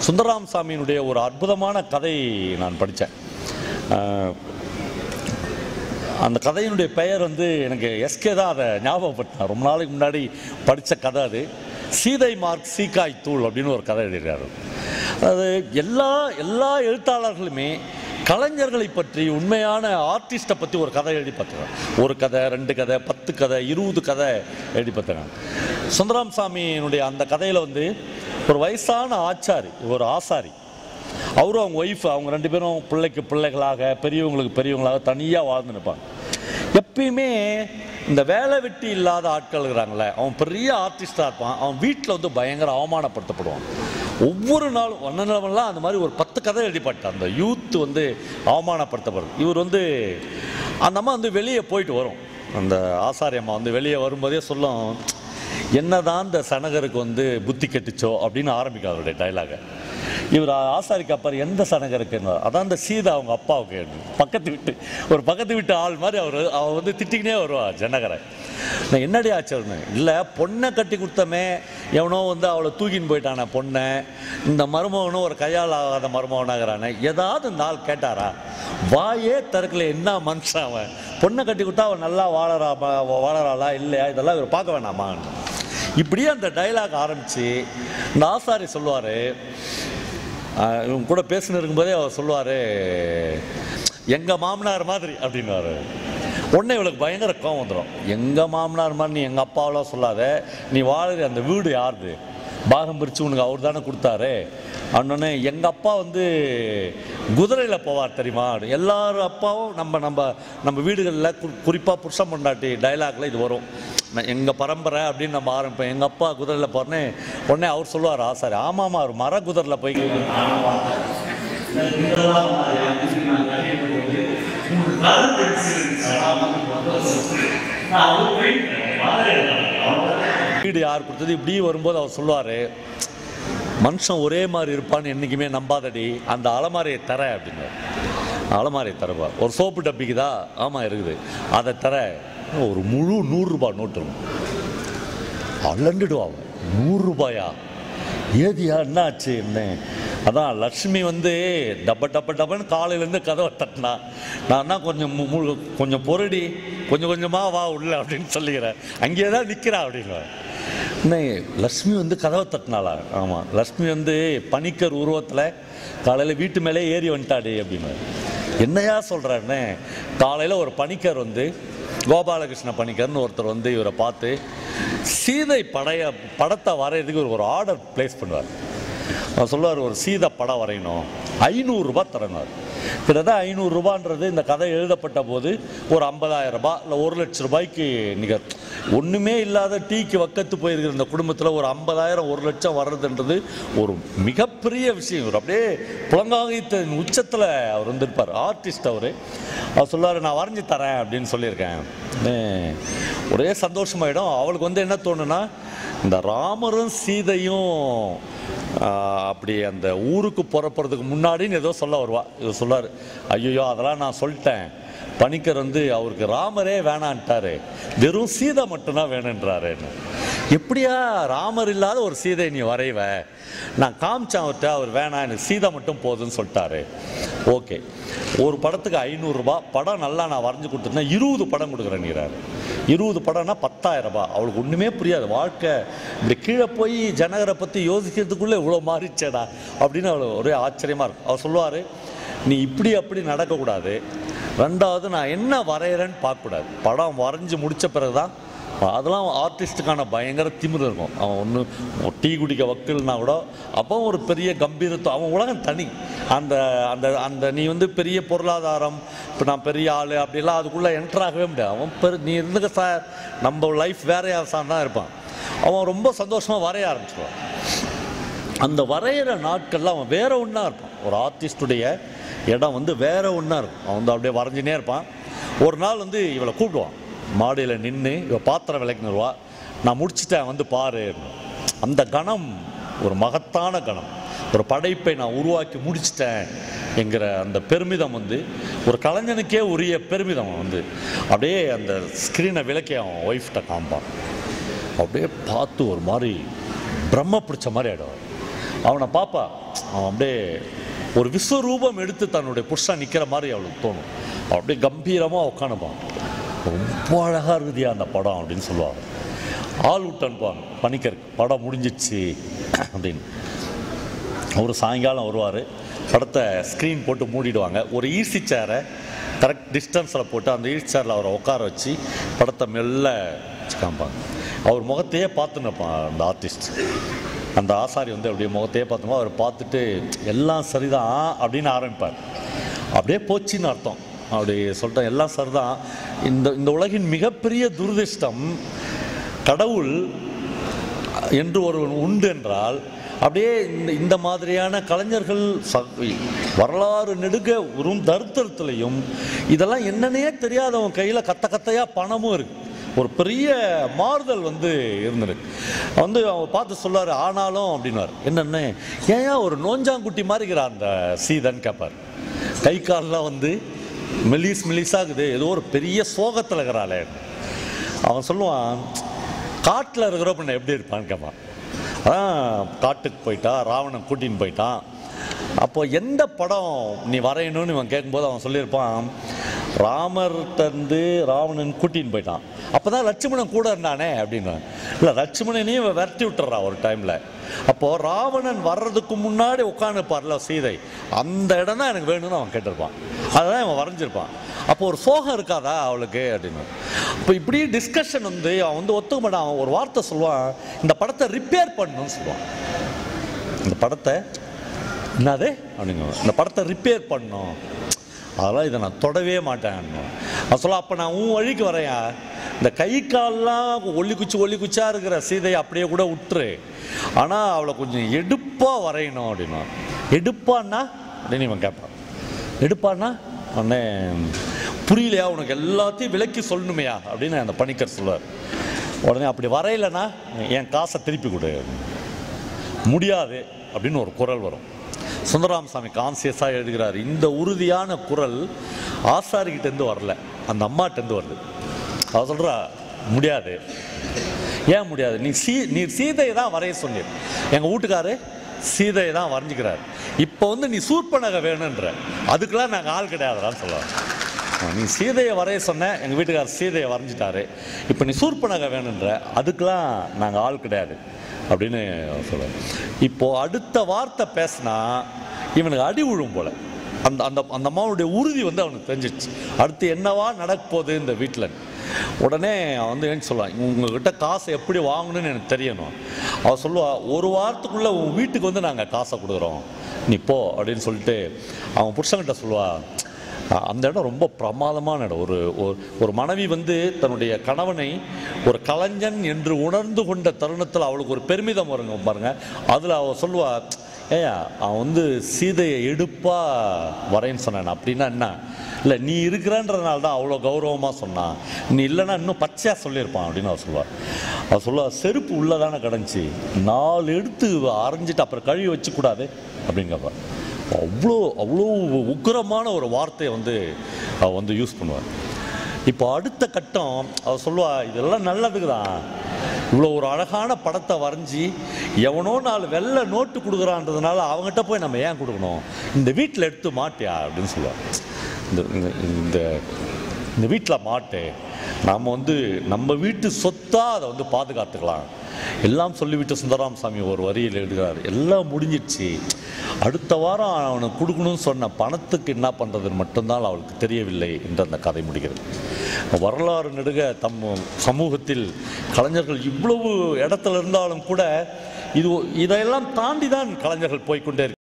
சுந்தரராம சாமியினுடைய ஒரு அற்புதமான கதை நான் படித்தேன். அந்த கதையினுடைய பெயர் வந்து எனக்கு எஸ்கே தான் அதை ஞாபகப்படுத்தினேன். ரொம்ப நாளைக்கு முன்னாடி படித்த கதை அது. சீதை மார்க் சீக்காய் தூள் அப்படின்னு ஒரு கதை எழுதுகிறாரு. அது எல்லா எழுத்தாளர்களுமே கலைஞர்களை பற்றி, உண்மையான ஆர்டிஸ்ட்டை பற்றி ஒரு கதை எழுதி பார்த்துருக்காங்க. ஒரு கதை, 2 கதை, 10 கதை, 20 கதை எழுதி பார்த்துருக்காங்க. சுந்தரராம சாமியினுடைய அந்த கதையில் வந்து ஒரு வயசான ஆச்சாரி, ஒரு ஆசாரி, அவரும் அவங்க ஒய்ஃப், அவங்க 2 பேரும் பிள்ளைக்கு பிள்ளைகளாக, பெரியவங்களுக்கு பெரியவங்களாக தனியாக வாழ்ந்து நிற்பாங்க. எப்பயுமே இந்த வேலை வெட்டி இல்லாத ஆட்கள் இருக்கிறாங்களே, அவன் பெரிய ஆர்டிஸ்டாக இருப்பான், அவன் வீட்டில் வந்து பயங்கர அவமானப்படுத்தப்படுவான். ஒவ்வொரு நாளும் வண்ணனவெல்லாம் அந்த மாதிரி ஒரு 10 கதை எழுதிப்பட்டான். அந்த யூத் வந்து அவமானப்படுத்தப்படுது. இவர் வந்து அந்த அம்மா வந்து வெளியே போயிட்டு வரும். அந்த ஆசாரி அம்மா வந்து வெளியே வரும்போதே சொல்லும், என்னதான் இந்த சனகருக்கு வந்து புத்தி கெட்டுச்சோ அப்படின்னு ஆரம்பிக்கும் அவருடைய டைலாகை. இவர் ஆசாரிக்கு அப்பாரு, எந்த சனகருக்குன்னு, அதான் இந்த சீதா அவங்க அப்பாவுக்கு பக்கத்து வீட்டு ஆள் மாதிரி அவர் வந்து திட்டிக்கினே வருவாள் ஜனகரை. நான் என்னடி ஆச்சுன்னு, இல்லை பொண்ணை கட்டி கொடுத்தமே எவனோ வந்து அவளை தூக்கின்னு போயிட்டானே பொண்ணை, இந்த மருமகனும் ஒரு கையால் ஆகாத மருமகனாகிறானே, ஏதாவது நாள் கேட்டாரா? வாயே தருக்கல, என்ன மனுஷன் அவன், பொண்ணை கட்டி கொடுத்தா அவன் நல்லா வாழறாளா இல்லையா, இதெல்லாம் இவர் பார்க்க வேணாமா? இப்படியே அந்த டைலாக் ஆரம்பித்து இந்த ஆசாரி சொல்லுவார். இவங்க கூட பேசின்னு இருக்கும்போதே அவர் சொல்லுவார், எங்கள் மாமனார் மாதிரி அப்படின்வார். உடனே இவளுக்கு பயங்கர கோவம் வந்துடும். எங்கள் மாமனார் மாதிரி நீ எங்கள் அப்பாவெல்லாம் சொல்லாத, நீ வாழற அந்த வீடு யாருது, பாகம் பிரித்து உனக்கு அவர் தானே கொடுத்தாரு அப்படின்னே. எங்கள் அப்பா வந்து குதிரையில் போவார் தெரியுமா? எல்லாரும் அப்பாவும் நம்ம வீடுகளில் குறிப்பாக புருஷன் பொண்டாட்டி டைலாக்ல இது வரும். எங்கள் பரம்பரை அப்படின்னு நம்ம ஆரம்பிப்போம், எங்கள் அப்பா குதிரையில் போகிறேன்னு. உடனே அவர் சொல்லுவார் ஆசாரி, ஆமாம்மா அவர் மர குதிரையில் போய் வீடு யார் கொடுத்தது இப்படி வரும்போது அவர் சொல்லுவார், மனுஷன் ஒரே மாதிரி இருப்பான்னு என்றைக்குமே நம்பாதடி, அந்த அலமாரியை தர அப்படின்னு. அலமாரியை தரவா, ஒரு சோப்பு டப்பிக்குதா? ஆமாம் இருக்குது, அதை தர. ஒரு முழு 100 ரூபாய் நோட்டு அலண்டுடுவாங்க. 100 ரூபாயா? ஏதியா, என்ன ஆச்சு? என்ன? அதான் லக்ஷ்மி வந்து டப்பன்னு காலையிலேருந்து கதவை தட்டினா, நான் கொஞ்சம் பொருடி, கொஞ்சமாக வா உள்ள அப்படின்னு சொல்லிக்கிறேன், அங்கேயே தான் நிற்கிறா அப்படின்னு. என்ன லக்ஷ்மி வந்து கதவை தட்டினாளா? ஆமாம், லக்ஷ்மி வந்து பனிக்கர் உருவத்தில் காலையில் வீட்டு மேலே ஏறி வந்துட்டாடி அப்படின்னு. என்னையா சொல்கிறேன்னு, காலையில் ஒரு பனிக்கர் வந்து கோபாலகிருஷ்ண பணிக்கர்னு ஒருத்தர் வந்து இவரை பார்த்து சீதை படத்தை வரைகிறதுக்கு ஒரு ஆர்டர் பிளேஸ் பண்ணுவார். அவர் சொல்லுவார், ஒரு சீதை படம் வரையணும், 500 ரூபாய் தரணும். கிட்டத்தட்ட 500 ரூபான்றது இந்த கதை எழுதப்பட்ட போது ஒரு 50,000 ரூபாய் இல்லை 1 லட்சம் ரூபாய்க்கு நிகர். ஒன்றுமே இல்லாத டீக்கு வக்கத்து போயிருக்கிற இந்த குடும்பத்தில் ஒரு 50,000 1 லட்சம் வர்றதுன்றது ஒரு மிகப்பெரிய விஷயம். இவர் அப்படியே புலங்காகித்தின் உச்சத்தில் அவர் வந்துருப்பார், ஆர்டிஸ்ட். அவர் சொல்லுவார், நான் வரைஞ்சி தரேன் அப்படின்னு சொல்லியிருக்கேன். ஒரே சந்தோஷமாயிடும். அவளுக்கு வந்து என்ன தோணுன்னா, இந்த ராமரும் சீதையும் அப்படி அந்த ஊருக்கு புறப்படுறதுக்கு முன்னாடின்னு ஏதோ சொல்ல வருவா. இவர் சொல்லார், ஐயோ அதெல்லாம் நான் சொல்லிட்டேன், பணிக்கர் வந்து அவருக்கு ராமரே வேணான்ட்டாரு, வெறும் சீதை மட்டும்தான் வேணுன்றாரு. எப்படியா ராமர் இல்லாத ஒரு சீதை நீ வரைவ? நான் காமிச்சேன் அவர்கிட்ட, அவர் வேணாம், எனக்கு சீதை மட்டும் போதுன்னு சொல்லிட்டாரு. ஓகே, ஒரு படத்துக்கு 500 ரூபாய், படம் நல்லா நான் வரைஞ்சி கொடுத்துருந்தேன், 20 படம் கொடுக்குறேன்னுறாரு. 20 படம்னா 10,000 ரூபாய். அவளுக்கு ஒன்றுமே புரியாது, வாழ்க்கை இப்படி கீழே போய் ஜனகரை பற்றி யோசிக்கிறதுக்குள்ளே இவ்வளோ மாறிச்சேடா அப்படின்னு அவளுக்கு ஒரே ஆச்சரியமாக இருக்கும். அவர் சொல்லுவார், நீ இப்படி அப்படி நடக்கக்கூடாது, 2வது நான் என்ன வரைகிறேன்னு பார்க்கக்கூடாது, படம் வரைஞ்சி முடித்த பிறகு தான். அதெல்லாம் ஆர்டிஸ்ட்டுக்கான பயங்கர திமிரு இருக்கும். அவன் ஒன்று டீ குடிக்க வக்கல்னா கூட அப்போ ஒரு பெரிய கம்பீரத்துவம், அவன் உலகம் தனி. அந்த அந்த அந்த நீ வந்து பெரிய பொருளாதாரம், இப்போ நான் பெரிய ஆள் அப்படிலாம் அதுக்குள்ளே என்ட்ராகவே முடியாது. அவன் நீ இருந்துக்க சார், நம்ம லைஃப் வேறையா சார் தான் இருப்பான். அவன் ரொம்ப சந்தோஷமாக வரைய ஆரம்பிச்சிடுவான். அந்த வரைகிற நாட்களில் அவன் வேற ஒன்றா இருப்பான். ஒரு ஆர்டிஸ்டுடைய இடம் வந்து வேற ஒன்றா இருக்கும். அவன் வந்து அப்படியே வரைஞ்சினே இருப்பான். ஒரு நாள் வந்து இவளை கூப்பிடுவான், மாடியில் நின்று இவள் பாத்திரம் விளக்கினுருவா, நான் முடிச்சுட்டேன் வந்து பாரு. அந்த கணம் ஒரு மகத்தான கணம், ஒரு படைப்பை நான் உருவாக்கி முடிச்சிட்டேன் என்கிற அந்த பெருமிதம் வந்து ஒரு கலைஞனுக்கே உரிய பெருமிதம் வந்து அப்படியே அந்த ஸ்க்ரீனை விளக்கி அவன் ஒய்ஃப்கிட்ட காமிப்பான். அப்படியே பார்த்து ஒரு மாதிரி பிரம்ம பிடிச்ச மாதிரி ஆகிடும். அவனை பாப்பா, அவன் அப்படியே ஒரு விஸ்வரூபம் எடுத்து தன்னுடைய புருஷன் நிற்கிற மாதிரி அவளுக்கு தோணும். அப்படியே கம்பீரமாக உட்காந்துப்பான். ரொம்ப அழகாக இருக்குதியா அந்த படம் அப்படின்னு சொல்லுவாங்க. ஆள் விட்டு அனுப்புவாங்க பணிக்கருக்கு, படம் முடிஞ்சிடுச்சு அப்படின்னு. அவர் சாயங்காலம் வருவார், படத்தை ஸ்க்ரீன் போட்டு மூடிடுவாங்க. ஒரு ஈசி சேரை கரெக்ட் டிஸ்டன்ஸில் போட்டு அந்த ஈசி சேரில் அவரை உட்கார வச்சு படத்தை மெல்ல காமிப்பாங்க. அவர் முகத்தையே பார்த்துன்னு இருப்பான் அந்த ஆர்டிஸ்ட். அந்த ஆசாரி வந்து அப்படியே முகத்தையே பார்த்தோமா அவர் பார்த்துட்டு எல்லாம் சரிதான் அப்படின்னு ஆரம்பிப்பார். அப்படியே போச்சின்னு அர்த்தம். அப்படி சொல்லிட்டேன், எல்லாம் சரிதான். இந்த உலகின் மிகப்பெரிய துரதிர்ஷ்டம் கடவுள் என்று ஒருவன் உண்டு என்றால் அப்படியே இந்த மாதிரியான கலைஞர்கள் வரலாறு நெடுக ஒரு தருத்தரத்துலையும் இதெல்லாம் என்னன்னே தெரியாதவன் கையில் கத்தையாக பணமும் இருக்குது. ஒரு பெரிய மாறுதல் வந்து இருந்திருக்கு. வந்து அவன் பார்த்து சொல்லார், ஆனாலும் அப்படின்னார். என்னென்ன ஏன் ஒரு நோஞ்சாங்குட்டி மாதிரிக்கிறான் அந்த சீதன் கேட்பார். கை காலெலாம் வந்து மெலிசாகுது, ஏதோ ஒரு பெரிய சோகத்தில் இருக்கிறாளே. அவன் சொல்லுவான், காட்டில் இருக்கிற பண்ண எப்படி இருப்பான்னு கேட்பான். அதான் காட்டுக்கு போயிட்டா, ராவணன் கூட்டின்னு போயிட்டான். அப்போ எந்த படம் நீ வரையணும்னு இவன் கேட்கும்போது அவன் சொல்லியிருப்பான், ராமர்கிட்டருந்து ராவணன் கூட்டின்னு போயிட்டான், அப்போ தான் லட்சுமணன் கூட இருந்தானே அப்படின்னு. இல்லை, லட்சுமணனையும் இவன் விரட்டி விட்டுறா ஒரு டைமில். அப்போது ராவணன் வர்றதுக்கு முன்னாடி உட்காந்துப்பார்ல சீதை, அந்த இடம் தான் எனக்கு வேணும்னு அவன் கேட்டிருப்பான். அதுதான் இவன் வரைஞ்சிருப்பான். அப்போ ஒரு சோகம் இருக்காதா அவளுக்கு அப்படின்னு. இப்போ இப்படி டிஸ்கஷன் வந்து அவன் வந்து ஒத்துக்க மாட்டான். அவன் ஒரு வார்த்தை சொல்லுவான், இந்த படத்தை ரிப்பேர் பண்ணணும்னு சொல்லுவான். இந்த படத்தை என்னது அப்படிங்க, இந்த படத்தை ரிப்பேர் பண்ணணும், அதெல்லாம் இதை நான் தொடவே மாட்டேன். நான் சொல்ல, அப்போ நான் உன் வழிக்கு வரையா, இந்த கை கால்லாம் ஒல்லி குச்சியாக இருக்கிற சீதையை அப்படியே கூட விட்டுரு, ஆனால் அவளை கொஞ்சம் எடுப்பாக வரையணும் அப்படின்னா. எடுப்பான்னா அப்படின்னு இவன் கேட்பான். எடுப்பான்னா உடனே புரியலையா, உனக்கு எல்லாத்தையும் விலக்கி சொல்லணுமையா அப்படின்னு அந்த பணிக்கர் சொல்லுவார். உடனே அப்படி வரையலைன்னா என் காசை திருப்பி கொடு. முடியாது அப்படின்னு ஒரு குரல் வரும். சுந்தரராமசாமி கான்சியஸாக எழுதுகிறார், இந்த உறுதியான குரல் ஆசாரிக்கிட்டேருந்து வரல, அந்த அம்மாட்டேருந்து வருது. அவ சொல்கிறா, முடியாது. ஏன் முடியாது? நீ சீதையை தான் வரைய சொன்னீர், எங்கள் வீட்டுக்காரு சீதையை தான் வரைஞ்சிக்கிறார். இப்போ வந்து நீ சூர்பனகை வேணுன்ற, அதுக்கெல்லாம் நாங்கள் ஆள் கிடையாதுடான்னு சொல்லுவார். நீ சீதையை வரைய சொன்ன, எங்கள் வீட்டுக்காரர் சீதையை வரைஞ்சிட்டாரு, இப்போ நீ சூர்பனகை வேணுன்ற, அதுக்கெல்லாம் நாங்கள் ஆள் கிடையாது அப்படின்னு சொல்லுவார். இப்போது அடுத்த வார்த்தை பேசினா இவனுக்கு அடி விழும் போல். அந்த அந்த அந்த அம்மாவுடைய உறுதி வந்து அவனுக்கு தெரிஞ்சிடுச்சு, அடுத்து என்னவா நடக்கப்போகுது இந்த வீட்டில். உடனே அவன் வந்து ஏன்னு சொல்லுவான், உங்ககிட்ட காசை எப்படி வாங்கணும்னு எனக்கு தெரியணும். அவள் சொல்லுவா, ஒரு வாரத்துக்குள்ளே உன் வீட்டுக்கு வந்து நாங்கள் காசை கொடுக்குறோம், நீ போ அப்படின்னு சொல்லிட்டு அவன் புருஷன்கிட்ட சொல்லுவா. அந்த இடம் ரொம்ப பிரமாதமான இடம். ஒரு மனைவி வந்து தன்னுடைய கணவனை ஒரு கலைஞன் என்று உணர்ந்து கொண்ட தருணத்தில் அவளுக்கு ஒரு பெருமிதம் வருங்க பாருங்க. அதில் அவள் சொல்லுவா, ஏயா அவன் வந்து சீதையை எடுப்பாக வரைன்னு சொன்னான், அப்படின்னா என்ன, இல்லை நீ இருக்கிறன்றதுனால தான் அவ்வளோ கௌரவமாக சொன்னான், நீ இல்லைன்னா இன்னும் பச்சையாக சொல்லியிருப்பான் அப்படின்னு அவள் சொல்லுவாள். அவள் சொல்லுவா, செருப்பு உள்ளதானே கிடந்துச்சு, 4 எடுத்து அரைஞ்சிட்டு அப்புறம் கழுவி வச்சுக்கூடாது அப்படிங்கப்பா. அவ்வளோ உக்கிரமான ஒரு வார்த்தையை வந்து அவள் வந்து யூஸ் பண்ணுவாள். இப்போ அடுத்த கட்டம் அவள் சொல்லுவா, இதெல்லாம் நல்லதுக்கு தான், இவ்வளோ ஒரு அழகான படத்தை வரைஞ்சி எவனோ 4 வெள்ளை நோட்டு கொடுக்குறான்றதுனால அவங்ககிட்ட போய் நம்ம ஏன் கொடுக்கணும், இந்த வீட்டில் எடுத்து மாட்டியா அப்படின்னு சொல்லுவாள். இந்த வீட்டில் மாட்டு, நாம் வந்து நம்ம வீட்டு சொத்தாக அதை வந்து பாதுகாத்துக்கலாம் எல்லாம் சொல்லிவிட்டு சுந்தரராமசாமி ஒரு வரியில் எழுதுகிறார், எல்லாம் முடிஞ்சிடுச்சு, அடுத்த வாரம் அவனுக்கு கொடுக்கணும்னு சொன்ன பணத்துக்கு என்ன பண்ணுறதுன்னு மட்டும்தான் அவளுக்கு தெரியவில்லை என்று அந்த கதை முடிகிறது. வரலாறு நெடுக சமூகத்தில் கலைஞர்கள் இவ்வளவு இடத்துல இருந்தாலும் கூட இதையெல்லாம் தாண்டி தான் கலைஞர்கள் போய்கொண்டே